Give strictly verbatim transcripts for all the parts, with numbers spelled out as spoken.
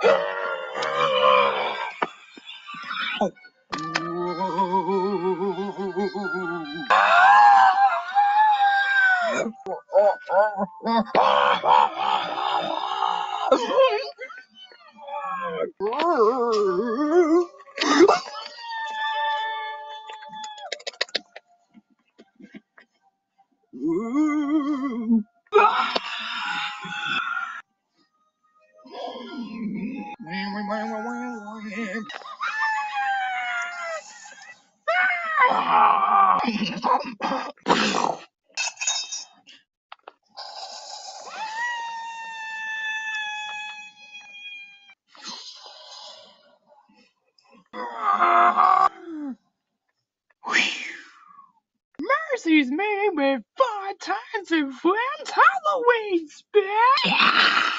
Mercy's me with four times in friends Halloween spell.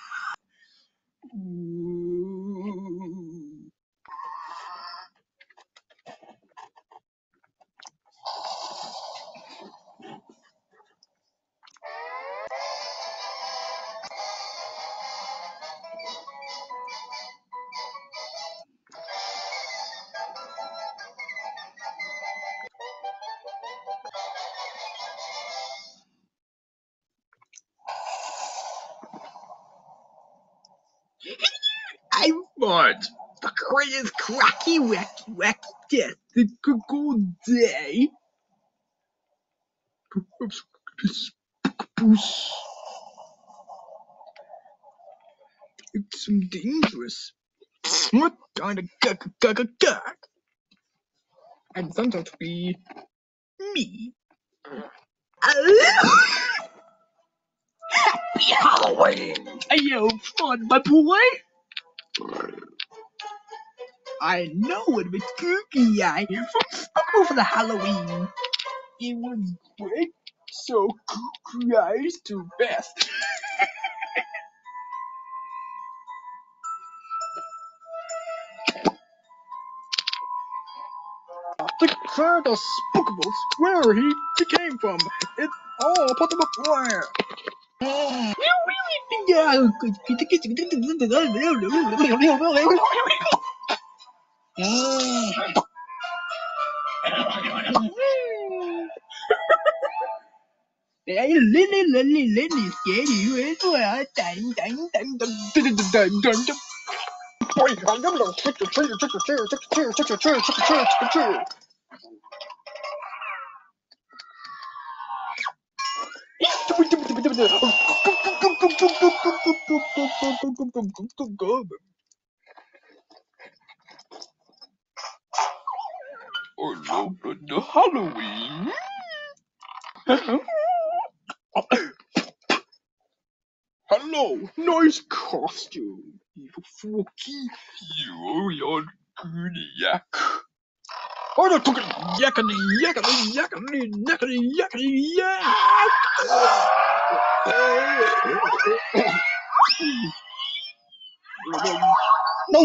I want the greatest cracky wacky wacky death the good day. It's some dangerous. What kind of gug gug gug gug? And sometimes be me. Happy Halloween! Are you fun, my boy? I know it was spooky eye from Spookable for the Halloween. It was great, so kooky eyes to best. The crowd of Spookables, where he, he came from, it's all part of a fire. You really Lily, Lily, Lily, scared you as well. Dang, dang, dang, dang, dang, dang, dang, dang. Boy, I'm gonna trick or treat, trick or treat, trick or treat, trick or treat, trick or treat, trick or treat. I love the Halloween. Hello, nice costume. Evil Forky, you, you're good yak. Oh, no, took it. Yakety, yakety, yakety, yakety, yakety, yak. No,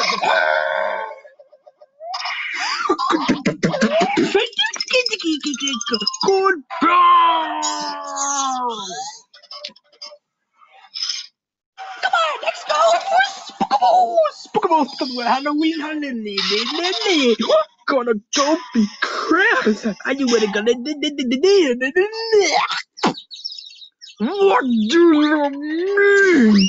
Goodbye. Come on, let's go for Spookable! Spookable, Spookable, Halloween, Halloween, gonna go be crabs. Are you really gonna what do you mean?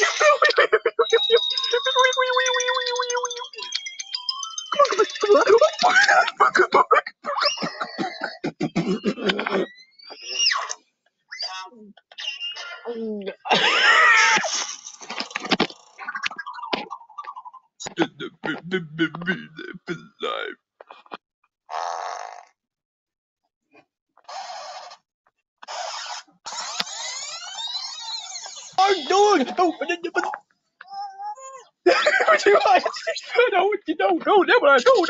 I'm doing no, no, no, no, never, no, no,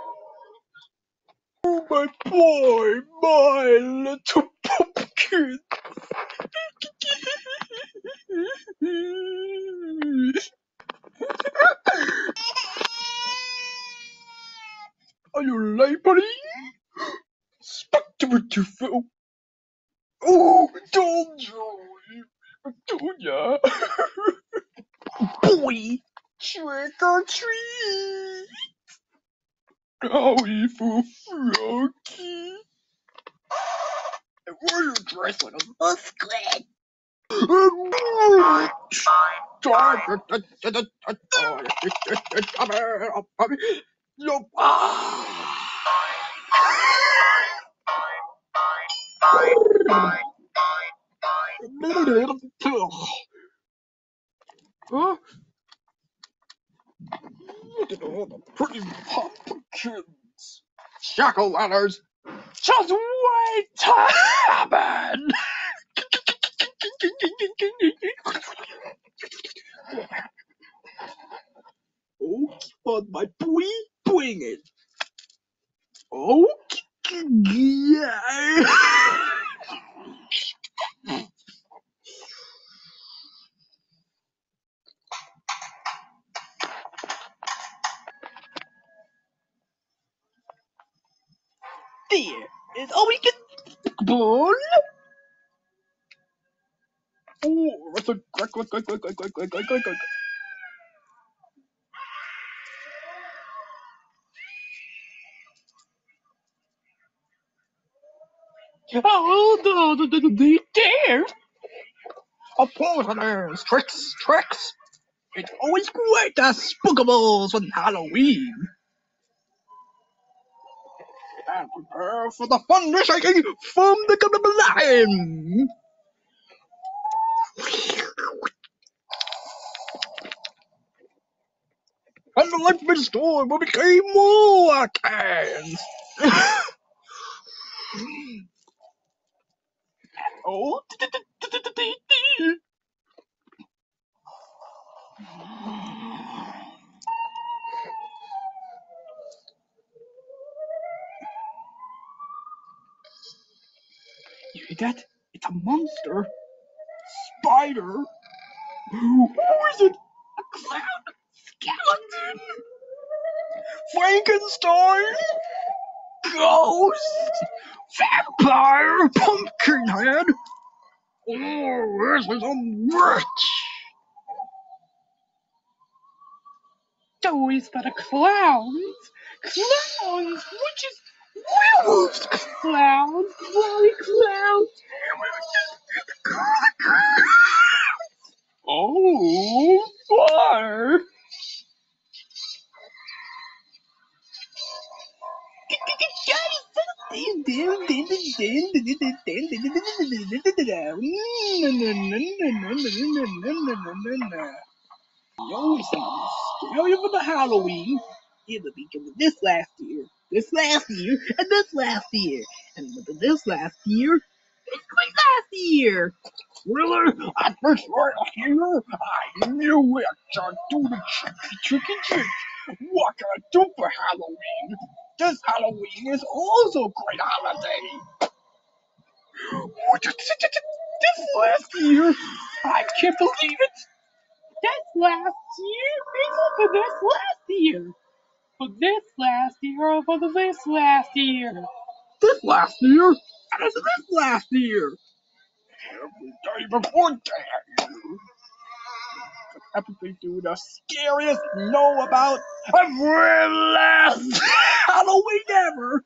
Oh, my boy, my little pumpkin. Oh, told you, told ya. Boy, trick or treat. Howie for Froggy. Why you dressed like a musket? Huh? Look at all the pretty pumpkins. Jack-o'-lanterns. Just wait to happen. Oh, on my boy, bring it. Oh, yeah. There is all we can. Ball. Oh, that's a quick, quick, quick, quick, quick, quick, quick, quick, quick, quick. Oh, the, the, the, the stairs. Of course it is. Tricks, tricks. It's always great to have spookables on Halloween. And prepare for the fun shaking from the lion. And the life of store will become more cans. Oh, you hear that? It's a monster. Spider. Who is it? A clown? Skeleton? Frankenstein? Ghost? Vampire? Pumpkinhead? Oh, this is a witch. Stories for the clowns. Clowns, witches, werewolves, clowns, glory clowns. Oh, fire. You always sound scary for the Halloween. It'll be given this last year, this last year, and this last year, and this last year, this last year. Really? At this last year, I knew it. To do the tricky, tricky trick. What can I do for Halloween? This Halloween is also a great holiday. This last year, I can't believe it. This last year, for this last year. For this last year, or for this last year. This last year, and it's this last year. Every day before that. Everything do the scariest know about every last Halloween ever.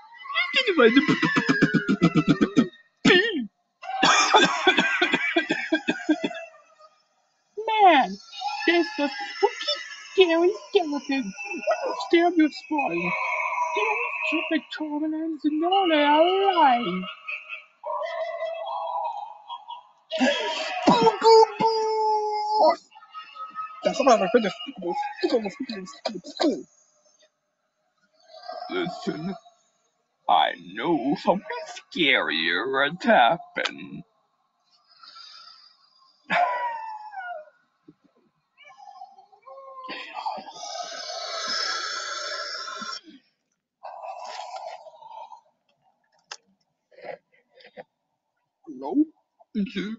Man, there's the spooky, scary skeleton. What will stab your spine? They always keep the tormentors and all they are alive. Spookable. That's about to finish. Spookable, spookable, spookable, spookable. Listen, I know something scarier has happened. Hello? Mm-hmm.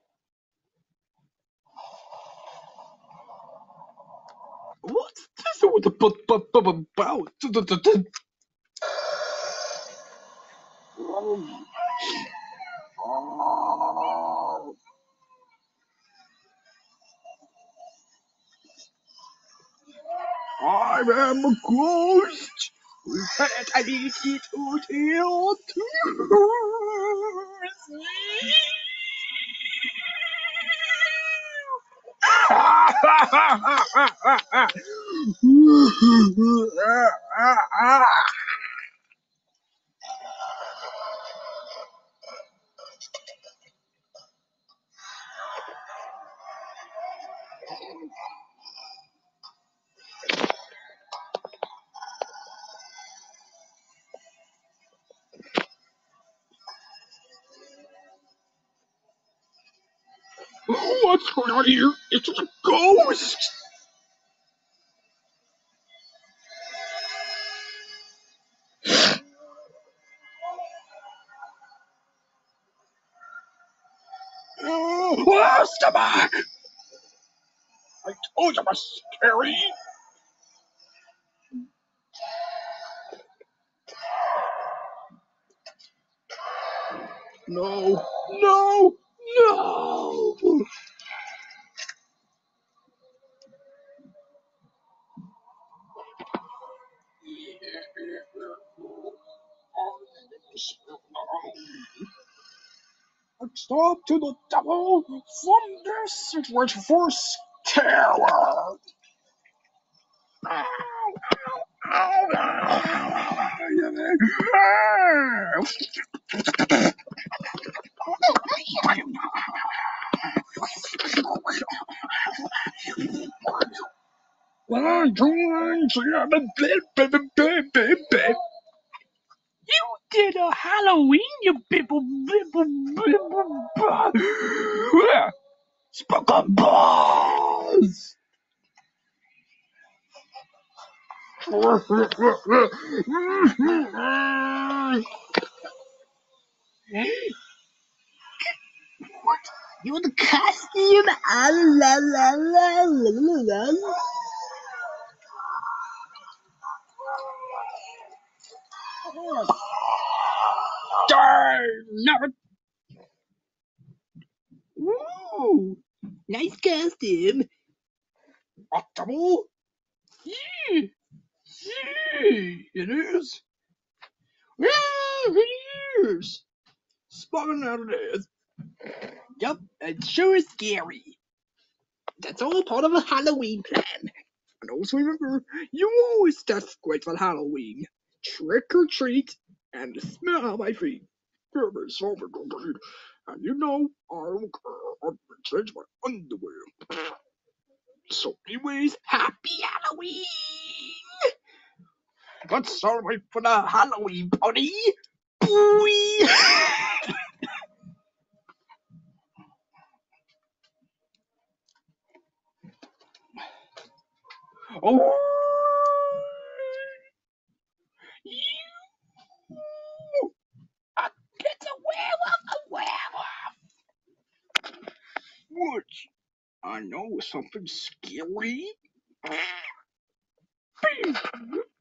What's this I am a ghost. But I need it to tell What's going on here? It's just a ghost. Oh, stomach! I told you I was scary. No, no, no! Stop to the devil from this reinforced terror. You did a Halloween, you bibble bibble bibble bibble. Spookable! What? You're the costume? Ah, la, la, la, la, la, la. Never. Ooh, nice costume. A double? Yeah, yeah, it is. Yeah, it is. Spotting out it is. Yup, it sure is scary. That's all part of a Halloween plan. And also remember, you always test great for Halloween. Trick or treat, and smell my feet. Give me something to eat. And you know, I don't care. I'm gonna change my underwear. So anyways, happy Halloween! Let's celebrate for the Halloween party! Booey! Oh, you. It's a werewolf, a werewolf. What? I know something scary.